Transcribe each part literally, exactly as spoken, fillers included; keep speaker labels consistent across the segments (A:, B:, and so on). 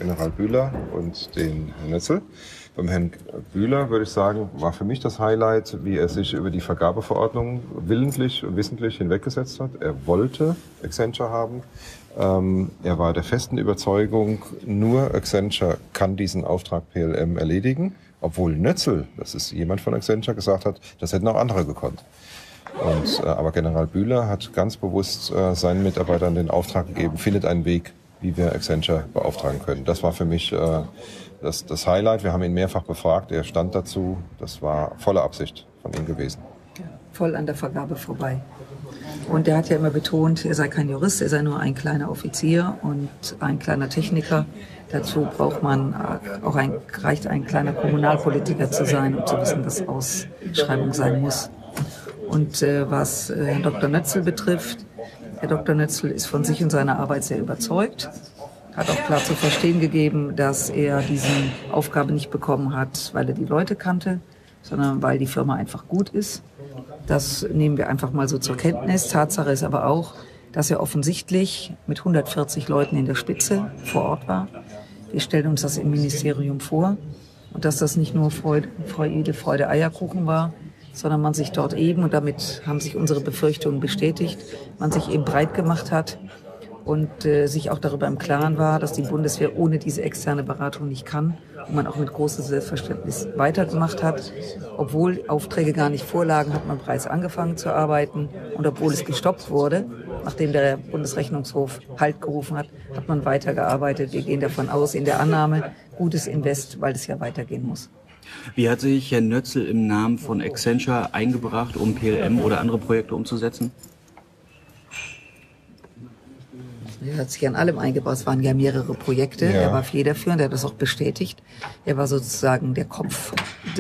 A: General Bühler und den Herrn Nötzel. Beim Herrn Bühler würde ich sagen, war für mich das Highlight, wie er sich über die Vergabeverordnung willentlich und wissentlich hinweggesetzt hat. Er wollte Accenture haben. Ähm, er war der festen Überzeugung, nur Accenture kann diesen Auftrag P L M erledigen, obwohl Nötzel, das ist jemand von Accenture, gesagt hat, das hätten auch andere gekonnt. Und, äh, aber General Bühler hat ganz bewusst äh, seinen Mitarbeitern den Auftrag gegeben, findet einen Weg, wie wir Accenture beauftragen können. Das war für mich äh, das, das Highlight. Wir haben ihn mehrfach befragt, er stand dazu. Das war volle Absicht von ihm gewesen.
B: Ja, voll an der Vergabe vorbei. Und er hat ja immer betont, er sei kein Jurist, er sei nur ein kleiner Offizier und ein kleiner Techniker. Dazu braucht man auch ein, reicht ein kleiner Kommunalpolitiker zu sein, um zu wissen, was Ausschreibung sein muss. Und äh, was äh, Herrn Doktor Nötzel betrifft, Herr Doktor Nötzel ist von sich und seiner Arbeit sehr überzeugt, hat auch klar zu verstehen gegeben, dass er diese Aufgabe nicht bekommen hat, weil er die Leute kannte, sondern weil die Firma einfach gut ist. Das nehmen wir einfach mal so zur Kenntnis. Tatsache ist aber auch, dass er offensichtlich mit hundertvierzig Leuten in der Spitze vor Ort war. Wir stellen uns das im Ministerium vor und dass das nicht nur Freude, Freude, Freude Eierkuchen war, sondern man sich dort eben, und damit haben sich unsere Befürchtungen bestätigt, man sich eben breit gemacht hat und äh, sich auch darüber im Klaren war, dass die Bundeswehr ohne diese externe Beratung nicht kann und man auch mit großem Selbstverständnis weitergemacht hat. Obwohl Aufträge gar nicht vorlagen, hat man bereits angefangen zu arbeiten und obwohl es gestoppt wurde, nachdem der Bundesrechnungshof Halt gerufen hat, hat man weitergearbeitet. Wir gehen davon aus, in der Annahme, gutes Invest, weil es ja weitergehen muss.
C: Wie hat sich Herr Nötzel im Namen von Accenture eingebracht, um P L M oder andere Projekte umzusetzen?
B: Er hat sich an allem eingebracht. Es waren ja mehrere Projekte. Ja. Er war federführend, er hat das auch bestätigt. Er war sozusagen der Kopf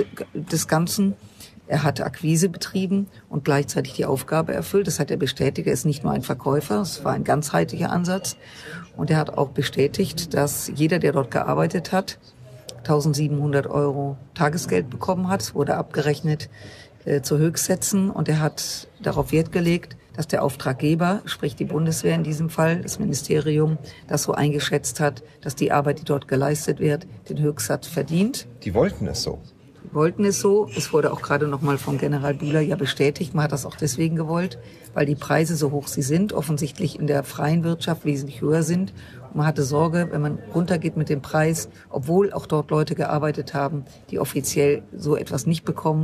B: des Ganzen. Er hat Akquise betrieben und gleichzeitig die Aufgabe erfüllt. Das hat er bestätigt. Er ist nicht nur ein Verkäufer, es war ein ganzheitlicher Ansatz. Und er hat auch bestätigt, dass jeder, der dort gearbeitet hat, eintausendsiebenhundert Euro Tagesgeld bekommen hat. Es wurde abgerechnet äh, zu Höchstsätzen und er hat darauf Wert gelegt, dass der Auftraggeber, sprich die Bundeswehr in diesem Fall, das Ministerium, das so eingeschätzt hat, dass die Arbeit, die dort geleistet wird, den Höchstsatz verdient.
A: Die wollten es so.
B: Die wollten es so. Es wurde auch gerade noch mal von General Bühler ja bestätigt. Man hat das auch deswegen gewollt, weil die Preise so hoch sie sind, offensichtlich in der freien Wirtschaft wesentlich höher sind. Und man hatte Sorge, wenn man runtergeht mit dem Preis, obwohl auch dort Leute gearbeitet haben, die offiziell so etwas nicht bekommen,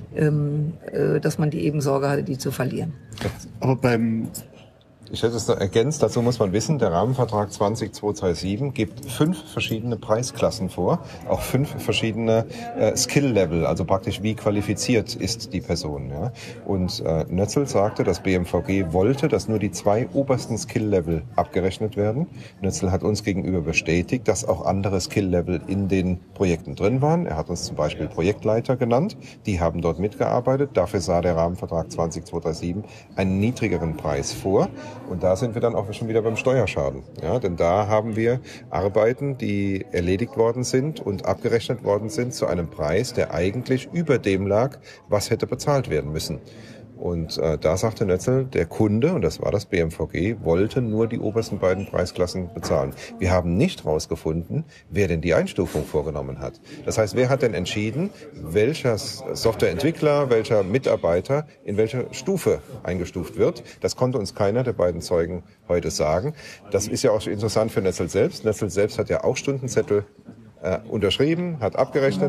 B: ähm, äh, dass man die eben Sorge hatte, die zu verlieren.
D: Aber beim
A: Ich hätte es noch ergänzt, dazu muss man wissen, der Rahmenvertrag zwanzig zweihundertsiebenundzwanzig gibt fünf verschiedene Preisklassen vor, auch fünf verschiedene äh, Skill-Level, also praktisch wie qualifiziert ist die Person. Ja? Und äh, Nötzel sagte, das B M V G wollte, dass nur die zwei obersten Skill-Level abgerechnet werden. Nötzel hat uns gegenüber bestätigt, dass auch andere Skill-Level in den Projekten drin waren. Er hat uns zum Beispiel Projektleiter genannt, die haben dort mitgearbeitet. Dafür sah der Rahmenvertrag zwanzig zweihundertsiebenunddreißig einen niedrigeren Preis vor. Und da sind wir dann auch schon wieder beim Steuerschaden. Ja, denn da haben wir Arbeiten, die erledigt worden sind und abgerechnet worden sind zu einem Preis, der eigentlich über dem lag, was hätte bezahlt werden müssen. Und äh, da sagte Nötzel, der Kunde, und das war das B M V G, wollte nur die obersten beiden Preisklassen bezahlen. Wir haben nicht rausgefunden, wer denn die Einstufung vorgenommen hat. Das heißt, wer hat denn entschieden, welcher Softwareentwickler, welcher Mitarbeiter in welcher Stufe eingestuft wird? Das konnte uns keiner der beiden Zeugen heute sagen. Das ist ja auch interessant für Nötzel selbst. Nötzel selbst hat ja auch Stundenzettel äh, unterschrieben, hat abgerechnet.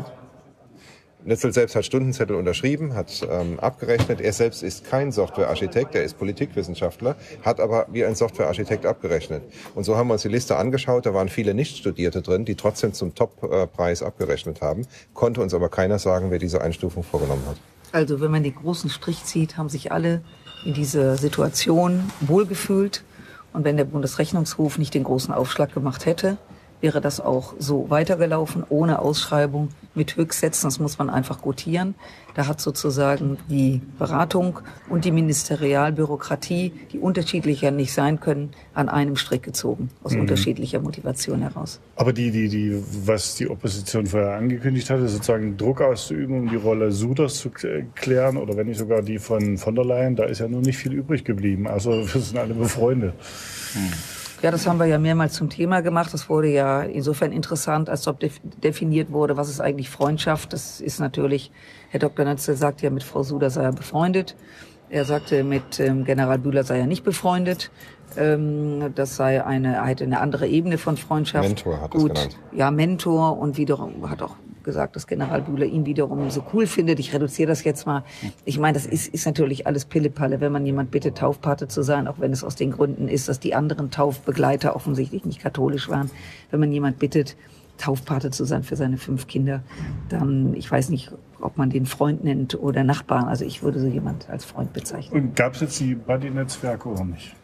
A: Nötzel selbst hat Stundenzettel unterschrieben, hat ähm, abgerechnet. Er selbst ist kein Softwarearchitekt, er ist Politikwissenschaftler, hat aber wie ein Softwarearchitekt abgerechnet. Und so haben wir uns die Liste angeschaut, da waren viele Nichtstudierte drin, die trotzdem zum Top-Preis abgerechnet haben. Konnte uns aber keiner sagen, wer diese Einstufung vorgenommen hat.
B: Also wenn man den großen Strich zieht, haben sich alle in dieser Situation wohlgefühlt. Und wenn der Bundesrechnungshof nicht den großen Aufschlag gemacht hätte, wäre das auch so weitergelaufen, ohne Ausschreibung, mit Höchstsätzen. Das muss man einfach gutieren. Da hat sozusagen die Beratung und die Ministerialbürokratie, die unterschiedlicher nicht sein können, an einem Strick gezogen, aus mhm. unterschiedlicher Motivation heraus.
D: Aber die, die, die, was die Opposition vorher angekündigt hatte, sozusagen Druck auszuüben, um die Rolle Suders zu klären, oder wenn nicht sogar die von von der Leyen, da ist ja nur nicht viel übrig geblieben. Also wir sind alle befreundet.
B: Mhm. Ja, das haben wir ja mehrmals zum Thema gemacht. Das wurde ja insofern interessant, als ob definiert wurde, was ist eigentlich Freundschaft. Das ist natürlich, Herr Doktor Nötzel sagt ja, mit Frau Suder sei er befreundet. Er sagte, mit ähm, General Bühler sei er nicht befreundet. Ähm, das sei eine, er hätte eine andere Ebene von Freundschaft.
A: Mentor hat
B: Gut,
A: es genannt.
B: Ja, Mentor, und wiederum hat auch gesagt, dass General Bühler ihn wiederum so cool findet. Ich reduziere das jetzt mal. Ich meine, das ist, ist natürlich alles Pillepalle, wenn man jemand bittet, Taufpate zu sein, auch wenn es aus den Gründen ist, dass die anderen Taufbegleiter offensichtlich nicht katholisch waren. Wenn man jemand bittet, Taufpate zu sein für seine fünf Kinder, dann, ich weiß nicht, ob man den Freund nennt oder Nachbarn. Also ich würde so jemand als Freund bezeichnen.
D: Und gab es jetzt die Buddy-Netzwerke oder nicht?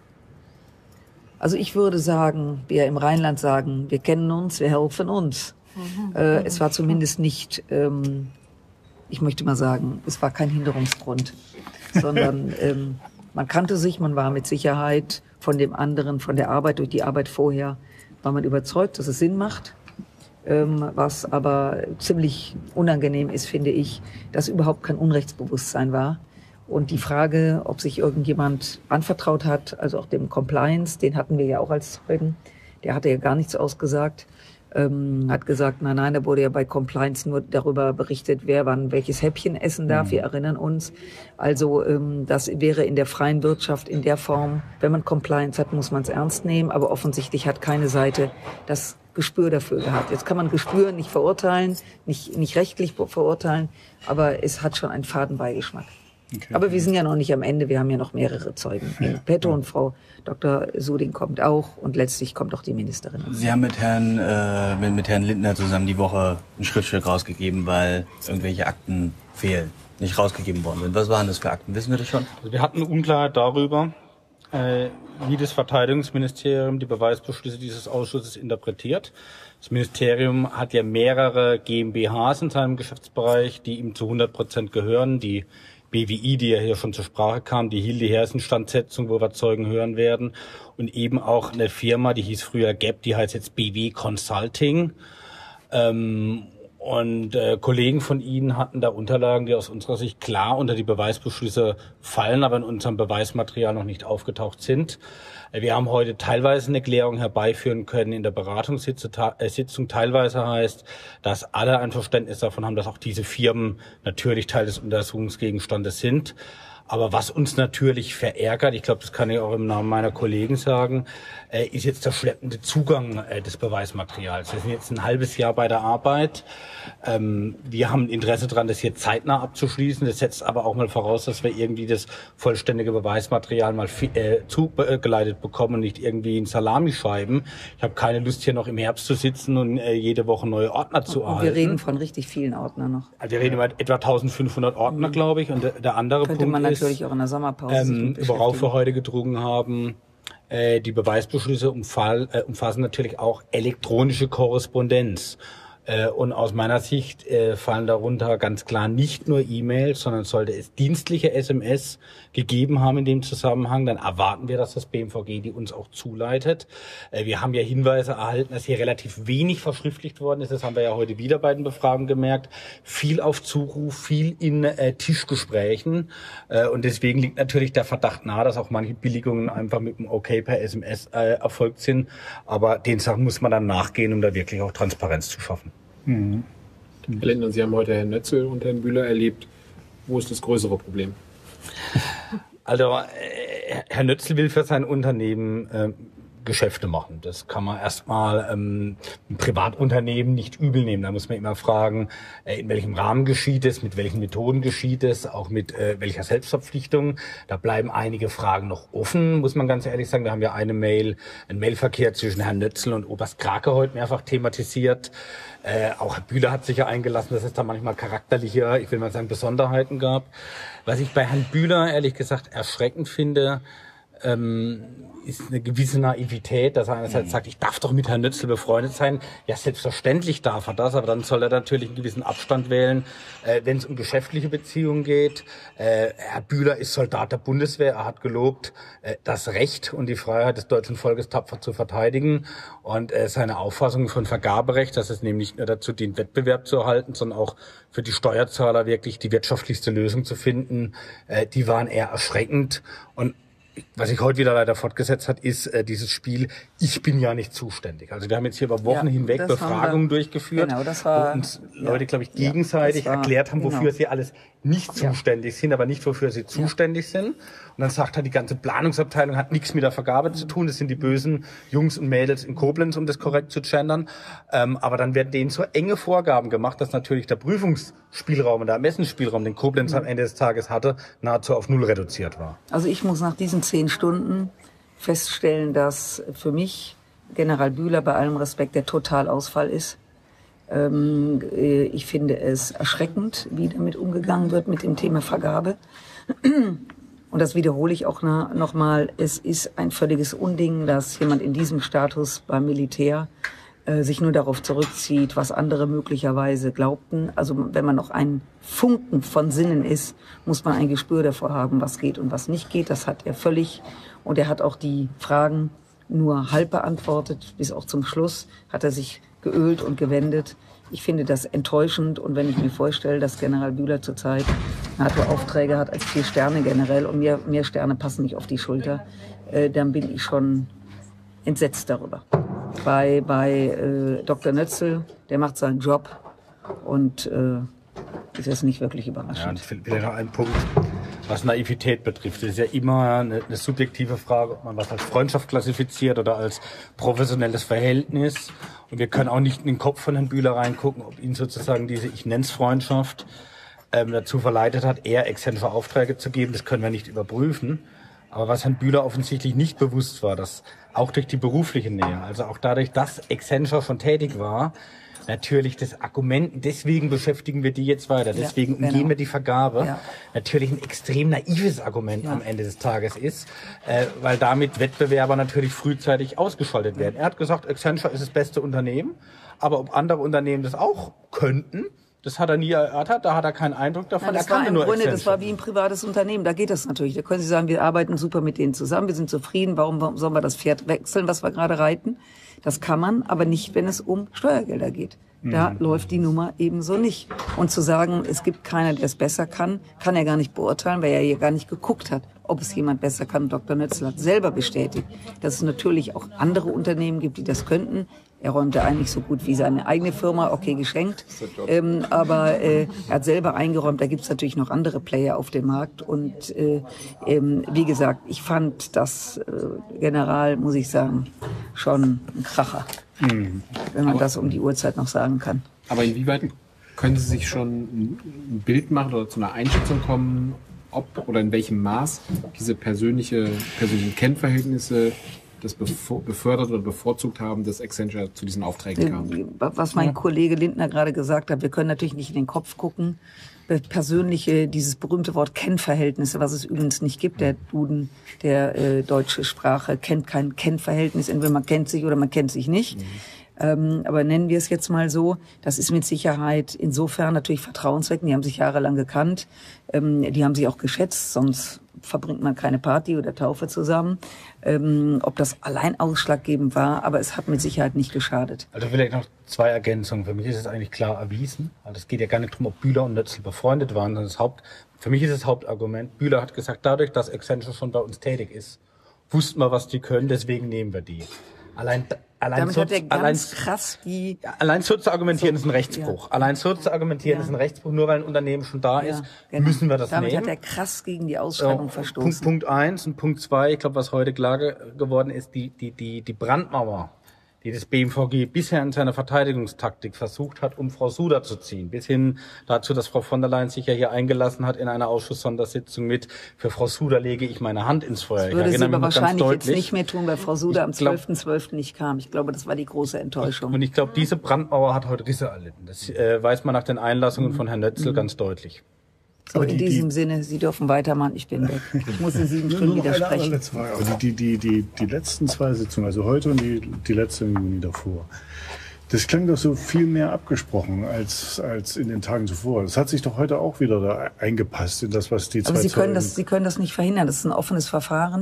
B: Also ich würde sagen, wir im Rheinland sagen, wir kennen uns, wir helfen uns. Mhm. Äh, es war zumindest nicht, ähm, ich möchte mal sagen, es war kein Hinderungsgrund, sondern ähm, man kannte sich, man war mit Sicherheit von dem anderen, von der Arbeit, durch die Arbeit vorher, war man überzeugt, dass es Sinn macht. Ähm, was aber ziemlich unangenehm ist, finde ich, dass überhaupt kein Unrechtsbewusstsein war. Und die Frage, ob sich irgendjemand anvertraut hat, also auch dem Compliance, den hatten wir ja auch als Zeugen, der hatte ja gar nichts ausgesagt, ähm, hat gesagt, nein, nein, da wurde ja bei Compliance nur darüber berichtet, wer wann welches Häppchen essen darf, mhm. wir erinnern uns. Also ähm, das wäre in der freien Wirtschaft in der Form, wenn man Compliance hat, muss man es ernst nehmen, aber offensichtlich hat keine Seite das Gespür dafür gehabt. Jetzt kann man Gespür nicht verurteilen, nicht, nicht rechtlich verurteilen, aber es hat schon einen faden Beigeschmack. Okay. Aber wir sind ja noch nicht am Ende, wir haben ja noch mehrere Zeugen. Ja. Petto und Frau Doktor Suding kommt auch und letztlich kommt auch die Ministerin.
C: Sie haben mit Herrn, äh, mit, mit Herrn Lindner zusammen die Woche ein Schriftstück rausgegeben, weil irgendwelche Akten fehlen, nicht rausgegeben worden sind. Was waren das für Akten? Wissen wir das schon?
E: Also wir hatten Unklarheit darüber, äh, wie das Verteidigungsministerium die Beweisbeschlüsse dieses Ausschusses interpretiert. Das Ministerium hat ja mehrere GmbHs in seinem Geschäftsbereich, die ihm zu hundert Prozent gehören. Die B W I, die ja hier schon zur Sprache kam, die hielt die Herrenstandsetzung, wo wir Zeugen hören werden. Und eben auch eine Firma, die hieß früher G E P, die heißt jetzt B W Consulting. Ähm, und äh, Kollegen von Ihnen hatten da Unterlagen, die aus unserer Sicht klar unter die Beweisbeschlüsse fallen, aber in unserem Beweismaterial noch nicht aufgetaucht sind. Wir haben heute teilweise eine Klärung herbeiführen können in der Beratungssitzung. Teilweise heißt, dass alle ein Verständnis davon haben, dass auch diese Firmen natürlich Teil des Untersuchungsgegenstandes sind. Aber was uns natürlich verärgert, ich glaube, das kann ich auch im Namen meiner Kollegen sagen, äh, ist jetzt der schleppende Zugang äh, des Beweismaterials. Wir sind jetzt ein halbes Jahr bei der Arbeit. Ähm, wir haben Interesse daran, das hier zeitnah abzuschließen. Das setzt aber auch mal voraus, dass wir irgendwie das vollständige Beweismaterial mal äh, zugeleitet bekommen und nicht irgendwie in Salamischeiben. Ich habe keine Lust, hier noch im Herbst zu sitzen und äh, jede Woche neue Ordner zu
B: und
E: erhalten.
B: Wir reden von richtig vielen Ordnern noch.
E: Also wir reden über etwa eintausendfünfhundert Ordner, mhm. glaube ich. Und der, der andere
B: Könnte
E: Punkt
B: man
E: ist,
B: natürlich auch in der Sommerpause
E: ähm, worauf wir heute gedrungen haben, äh, die Beweisbeschlüsse umfall, äh, umfassen natürlich auch elektronische Korrespondenz. Äh, und aus meiner Sicht äh, fallen darunter ganz klar nicht nur E-Mails, sondern sollte es dienstliche S M S gegeben haben in dem Zusammenhang, dann erwarten wir, dass das B M V G die uns auch zuleitet. Äh, wir haben ja Hinweise erhalten, dass hier relativ wenig verschriftlicht worden ist. Das haben wir ja heute wieder bei den Befragungen gemerkt. Viel auf Zuruf, viel in äh, Tischgesprächen. Äh, und deswegen liegt natürlich der Verdacht nahe, dass auch manche Billigungen einfach mit dem Okay per S M S äh, erfolgt sind. Aber den Sachen muss man dann nachgehen, um da wirklich auch Transparenz zu schaffen.
F: Mhm. Herr Lindner, Sie haben heute Herrn Nötzel und Herrn Bühler erlebt. Wo ist das größere Problem?
E: Also äh, Herr Nötzel will für sein Unternehmen äh, Geschäfte machen. Das kann man erstmal ähm, ein Privatunternehmen nicht übel nehmen. Da muss man immer fragen, äh, in welchem Rahmen geschieht es, mit welchen Methoden geschieht es, auch mit äh, welcher Selbstverpflichtung. Da bleiben einige Fragen noch offen, muss man ganz ehrlich sagen. Da haben wir eine Mail, einen Mailverkehr zwischen Herrn Nötzel und Oberst Krake heute mehrfach thematisiert. Äh, auch Herr Bühler hat sich ja eingelassen, dass es da manchmal charakterliche, ich will mal sagen, Besonderheiten gab. Was ich bei Herrn Bühler ehrlich gesagt erschreckend finde, ähm, ist eine gewisse Naivität, dass er einerseits sagt, ich darf doch mit Herrn Nötzel befreundet sein. Ja, selbstverständlich darf er das, aber dann soll er natürlich einen gewissen Abstand wählen, äh, wenn es um geschäftliche Beziehungen geht. Äh, Herr Bühler ist Soldat der Bundeswehr, er hat gelobt, äh, das Recht und die Freiheit des deutschen Volkes tapfer zu verteidigen. Und äh, seine Auffassung von Vergaberecht, dass es nämlich nicht nur dazu dient, Wettbewerb zu erhalten, sondern auch für die Steuerzahler wirklich die wirtschaftlichste Lösung zu finden, äh, die waren eher erschreckend. Und was sich heute wieder leider fortgesetzt hat, ist äh, dieses Spiel, ich bin ja nicht zuständig. Also wir haben jetzt hier über Wochen
B: Ja,
E: hinweg
B: das
E: Befragungen
B: wir,
E: durchgeführt,
B: genau, das war,
E: wo uns
B: ja,
E: Leute, glaube ich,
B: ja,
E: gegenseitig
B: das war,
E: erklärt haben, wofür
B: genau.
E: sie alles nicht zuständig ja. sind, aber nicht wofür sie zuständig ja. sind. Und dann sagt er, die ganze Planungsabteilung hat nichts mit der Vergabe zu tun. Das sind die bösen Jungs und Mädels in Koblenz, um das korrekt zu gendern. Ähm, aber dann werden denen so enge Vorgaben gemacht, dass natürlich der Prüfungsspielraum und der Ermessensspielraum, den Koblenz mhm. am Ende des Tages hatte, nahezu auf null reduziert war.
B: Also ich muss nach diesen zehn Stunden feststellen, dass für mich General Bühler bei allem Respekt der Totalausfall ist. Ähm, ich finde es erschreckend, wie damit umgegangen wird mit dem Thema Vergabe. Und das wiederhole ich auch noch mal. Es ist ein völliges Unding, dass jemand in diesem Status beim Militär äh, sich nur darauf zurückzieht, was andere möglicherweise glaubten. Also wenn man noch ein Funken von Sinnen ist, muss man ein Gespür davor haben, was geht und was nicht geht. Das hat er völlig. Und er hat auch die Fragen nur halb beantwortet. Bis auch zum Schluss hat er sich geölt und gewendet. Ich finde das enttäuschend. Und wenn ich mir vorstelle, dass General Bühler zurzeit NATO-Aufträge hat als vier Sterne generell und mehr, mehr Sterne passen nicht auf die Schulter, äh, dann bin ich schon entsetzt darüber. Bei, bei äh, Doktor Nötzel, der macht seinen Job und äh, ist jetzt nicht wirklich überraschend.
E: Ja, und ich finde wieder noch einen Punkt, was Naivität betrifft. Das ist ja immer eine, eine subjektive Frage, ob man was als Freundschaft klassifiziert oder als professionelles Verhältnis. Und wir können auch nicht in den Kopf von Herrn Bühler reingucken, ob ihn sozusagen diese, ich nenn's Freundschaft, ähm, dazu verleitet hat, eher Accenture Aufträge zu geben. Das können wir nicht überprüfen. Aber was Herrn Bühler offensichtlich nicht bewusst war, dass auch durch die berufliche Nähe, also auch dadurch, dass Accenture schon tätig war, natürlich das Argument, deswegen beschäftigen wir die jetzt weiter, deswegen ja, genau. umgehen wir die Vergabe, ja. natürlich ein extrem naives Argument ja. am Ende des Tages ist, äh, weil damit Wettbewerber natürlich frühzeitig ausgeschaltet werden. Er hat gesagt, Accenture ist das beste Unternehmen, aber ob andere Unternehmen das auch könnten, das hat er nie erörtert, da hat er keinen Eindruck davon.
B: Nein, das
E: er
B: war im
E: nur
B: Grunde,
E: Accenture.
B: Das war wie ein privates Unternehmen, da geht das natürlich. Da können Sie sagen, wir arbeiten super mit denen zusammen, wir sind zufrieden, warum, warum sollen wir das Pferd wechseln, was wir gerade reiten? Das kann man, aber nicht, wenn es um Steuergelder geht. Da mhm. läuft die Nummer ebenso nicht. Und zu sagen, es gibt keiner, der es besser kann, kann er gar nicht beurteilen, weil er hier gar nicht geguckt hat, ob es jemand besser kann. Doktor Nötzel hat selber bestätigt, dass es natürlich auch andere Unternehmen gibt, die das könnten. Er räumte eigentlich so gut wie seine eigene Firma, okay, geschenkt. Ähm, aber äh, er hat selber eingeräumt, da gibt es natürlich noch andere Player auf dem Markt. Und äh, ähm, wie gesagt, ich fand das äh, General, muss ich sagen, schon ein Kracher. Mhm. Wenn man aber das um die Uhrzeit noch sagen kann.
F: Aber inwieweit können Sie sich schon ein Bild machen oder zu einer Einschätzung kommen, ob oder in welchem Maß diese persönliche, persönlichen Kennverhältnisse das befördert oder bevorzugt haben, dass Accenture zu diesen Aufträgen kam?
B: Was mein ja. Kollege Lindner gerade gesagt hat, wir können natürlich nicht in den Kopf gucken. Persönliche, dieses berühmte Wort Kennverhältnisse, was es übrigens nicht gibt. Der Duden der äh, deutsche Sprache kennt kein Kennverhältnis. Entweder man kennt sich oder man kennt sich nicht. Mhm. Ähm, aber nennen wir es jetzt mal so. Das ist mit Sicherheit insofern natürlich vertrauensweckend. Die haben sich jahrelang gekannt. Ähm, die haben sich auch geschätzt, sonst verbringt man keine Party oder Taufe zusammen. Ähm, ob das allein ausschlaggebend war, aber es hat mit Sicherheit nicht geschadet.
E: Also vielleicht noch zwei Ergänzungen. Für mich ist es eigentlich klar erwiesen. Also es geht ja gar nicht darum, ob Bühler und Nötzel befreundet waren. Das Haupt, für mich ist das Hauptargument, Bühler hat gesagt, dadurch, dass Accenture schon bei uns tätig ist, wussten wir, was die können, deswegen nehmen wir die. Allein, allein
B: Damit
E: so,
B: hat er ganz
E: allein,
B: krass die...
E: Allein so zu argumentieren so, ist ein Rechtsbruch.
B: Ja.
E: Allein so zu argumentieren ja. ist ein Rechtsbruch. Nur weil ein Unternehmen schon da
B: ja,
E: ist,
B: genau.
E: müssen wir das
B: Damit
E: nehmen.
B: Damit hat er krass gegen die Ausschreibung
E: so,
B: verstoßen.
E: Punkt, Punkt eins und Punkt zwei, ich glaube, was heute klar ge- geworden ist, die, die, die, die Brandmauer, die das B M V G bisher in seiner Verteidigungstaktik versucht hat, um Frau Suder zu ziehen. Bis hin dazu, dass Frau von der Leyen sich ja hier eingelassen hat in einer Ausschusssondersitzung mit, für Frau Suder lege ich meine Hand ins Feuer.
B: Das würde sie aber wahrscheinlich jetzt nicht mehr tun, weil Frau Suder am zwölften zwölften nicht kam. Ich glaube, das war die große Enttäuschung.
E: Und ich glaube, diese Brandmauer hat heute Risse erlitten. Das äh, weiß man nach den Einlassungen von Herrn Nötzel mhm. ganz deutlich.
B: So, in die, diesem die, Sinne, Sie dürfen weitermachen, ich bin weg. Ich muss in sieben Stunden widersprechen.
D: Aber die, die, die, die letzten zwei Sitzungen, also heute und die, die letzte im Juni davor, das klang doch so viel mehr abgesprochen als, als in den Tagen zuvor. Das hat sich doch heute auch wieder da eingepasst in das, was die zwei
B: Aber Sie können das, Sie können das nicht verhindern. Das ist ein offenes Verfahren.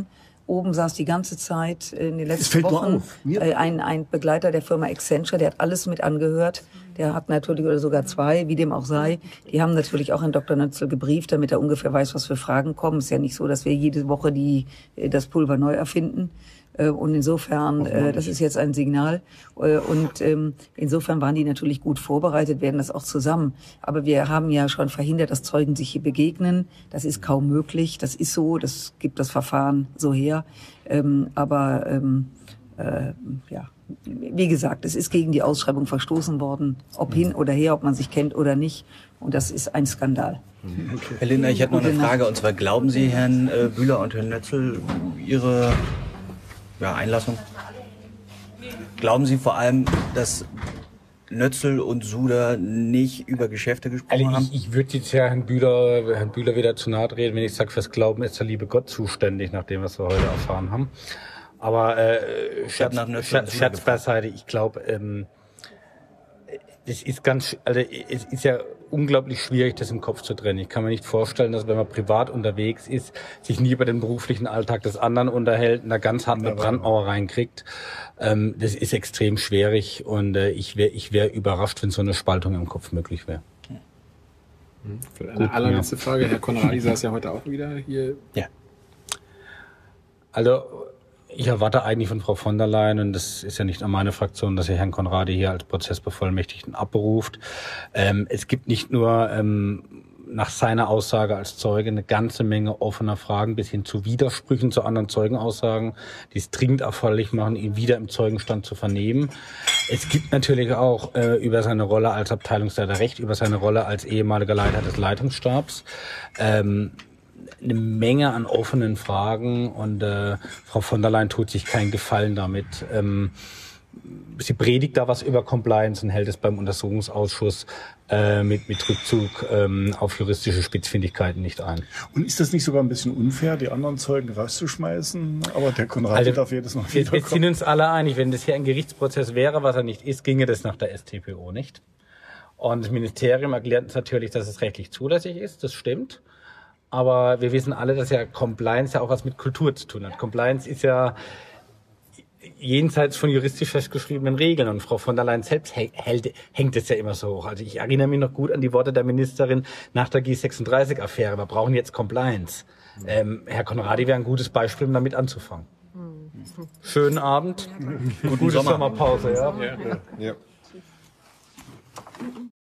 B: Oben saß die ganze Zeit in den letzten
D: fällt nur
B: Wochen
D: auf. Mir-
B: äh, ein, ein Begleiter der Firma Accenture, der hat alles mit angehört. Der hat natürlich, oder sogar zwei, wie dem auch sei, die haben natürlich auch Herrn Doktor Nötzel gebrieft, damit er ungefähr weiß, was für Fragen kommen. Es ist ja nicht so, dass wir jede Woche die, das Pulver neu erfinden. Und insofern, das ist jetzt ein Signal. Und insofern waren die natürlich gut vorbereitet, werden das auch zusammen. Aber wir haben ja schon verhindert, dass Zeugen sich hier begegnen. Das ist kaum möglich. Das ist so. Das gibt das Verfahren so her. Aber äh, ja, wie gesagt, es ist gegen die Ausschreibung verstoßen worden. Ob hin oder her, ob man sich kennt oder nicht. Und das ist ein Skandal.
C: Okay. Herr Lindner, ich hätte noch eine Frage. Und zwar, glauben Sie, Herrn äh, Bühler und Herrn Nötzel, Ihre ja, Einlassung? Glauben Sie vor allem, dass Nötzel und Suder nicht über Geschäfte gesprochen
E: also
C: haben?
E: ich, ich würde jetzt ja Herrn Bühler, Herrn Bühler wieder zu nahe treten, wenn ich sage, fürs Glauben ist der liebe Gott zuständig, nach dem, was wir heute erfahren haben. Aber äh, Scherz, Scherz, Scherz beiseite, ich glaube, ähm, es ist ganz, also es ist ja unglaublich schwierig, das im Kopf zu trennen. Ich kann mir nicht vorstellen, dass wenn man privat unterwegs ist, sich nie über den beruflichen Alltag des anderen unterhält, und da ganz hart eine Brandmauer reinkriegt. Ähm, das ist extrem schwierig und äh, ich wäre ich wäre überrascht, wenn so eine Spaltung im Kopf möglich wäre.
F: Eine Gut, allerletzte ja. Frage. Herr Conradi saß ja heute auch wieder hier.
E: Ja. Also ich erwarte eigentlich von Frau von der Leyen, und das ist ja nicht an meine Fraktion, dass sie Herrn Conradi hier als Prozessbevollmächtigten abberuft. Ähm, es gibt nicht nur ähm, nach seiner Aussage als Zeuge eine ganze Menge offener Fragen bis hin zu Widersprüchen zu anderen Zeugenaussagen, die es dringend erforderlich machen, ihn wieder im Zeugenstand zu vernehmen. Es gibt natürlich auch äh, über seine Rolle als Abteilungsleiter Recht, über seine Rolle als ehemaliger Leiter des Leitungsstabs, ähm, eine Menge an offenen Fragen, und äh, Frau von der Leyen tut sich keinen Gefallen damit. Ähm, sie predigt da was über Compliance und hält es beim Untersuchungsausschuss äh, mit, mit Rückzug ähm, auf juristische Spitzfindigkeiten nicht ein.
D: Und ist das nicht sogar ein bisschen unfair, die anderen Zeugen rauszuschmeißen? Aber der Conradi
E: also,
D: darf jedes Mal
E: wiederkommen.
D: wiederkommen.
E: Wir sind uns alle einig, wenn das hier ein Gerichtsprozess wäre, was er nicht ist, ginge das nach der S t P O nicht. Und das Ministerium erklärt uns natürlich, dass es rechtlich zulässig ist, das stimmt. Aber wir wissen alle, dass ja Compliance ja auch was mit Kultur zu tun hat. Compliance ist ja jenseits von juristisch festgeschriebenen Regeln. Und Frau von der Leyen selbst hält, hängt es ja immer so hoch. Also ich erinnere mich noch gut an die Worte der Ministerin nach der G sechsunddreißig-Affäre. Wir brauchen jetzt Compliance. Ähm, Herr Conradi wäre ein gutes Beispiel, um damit anzufangen. Schönen Abend.
C: Guten
E: Gute
C: Sommer.
E: Sommerpause. Ja.
A: Ja.